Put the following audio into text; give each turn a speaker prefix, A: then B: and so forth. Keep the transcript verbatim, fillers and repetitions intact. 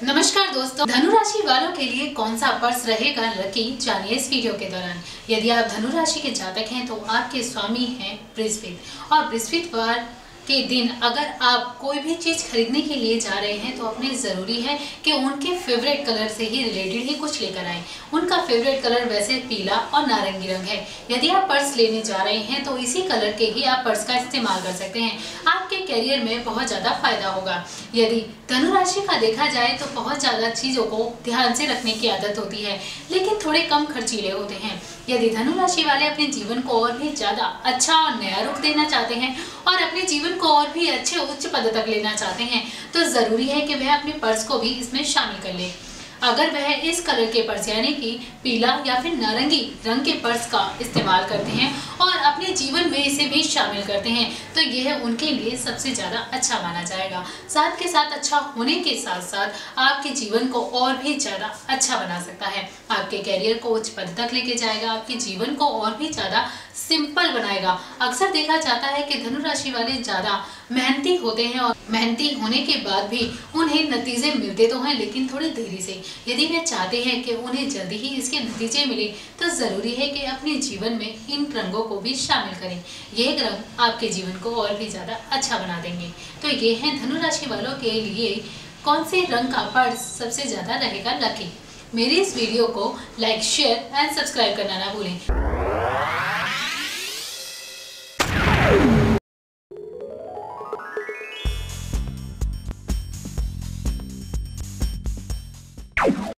A: नमस्कार दोस्तों, धनु राशि वालों के लिए कौन सा पर्स रहेगा लकी, जानिए इस वीडियो के दौरान। यदि आप धनु राशि के जातक हैं तो आपके स्वामी हैं बृहस्पति, और बृहस्पतिवार के दिन अगर आप कोई भी चीज खरीदने के लिए जा रहे हैं तो अपने जरूरी है कि उनके फेवरेट कलर से ही रिलेटेड ही कुछ लेकर आए। उनका फेवरेट कलर वैसे पीला और नारंगी रंग है। यदि आप पर्स लेने जा रहे हैं तो इसी कलर के ही आप पर्स का इस्तेमाल कर सकते हैं। आपके करियर में बहुत ज्यादा फायदा होगा। यदि धनु राशि का देखा जाए तो बहुत ज्यादा चीजों को ध्यान से रखने की आदत होती है, लेकिन थोड़े कम खर्चीले होते हैं। यदि धनु राशि वाले अपने जीवन को और भी ज्यादा अच्छा और नया रुख देना चाहते हैं और अपने जीवन को और भी अच्छे उच्च पद तक लेना चाहते हैं तो जरूरी है कि वह अपने पर्स को भी इसमें शामिल कर ले। अगर वह इस कलर के पर्स यानी कि पीला या फिर नारंगी रंग के पर्स का इस्तेमाल करते हैं और अपने जीवन में इसे भी शामिल करते हैं तो यह उनके लिए सबसे ज़्यादा अच्छा माना जाएगा। साथ के साथ अच्छा होने के साथ साथ आपके जीवन को और भी ज़्यादा अच्छा बना सकता है। आपके कैरियर को उच्च पद तक लेके जाएगा, आपके जीवन को और भी ज़्यादा सिंपल बनाएगा। अक्सर देखा जाता है कि धनु राशि वाले ज़्यादा मेहनती होते हैं और मेहनती होने के बाद भी उन्हें नतीजे मिलते तो हैं, लेकिन थोड़ी देरी से। यदि वे चाहते हैं कि उन्हें जल्दी ही इसके नतीजे मिले तो जरूरी है कि अपने जीवन में इन रंगों को भी शामिल करें। ये रंग आपके जीवन को और भी ज्यादा अच्छा बना देंगे। तो ये है धनु राशि वालों के लिए कौन से रंग का पर्स सबसे ज्यादा रहेगा लकी। मेरी इस वीडियो को लाइक, शेयर एंड सब्सक्राइब करना ना भूलें।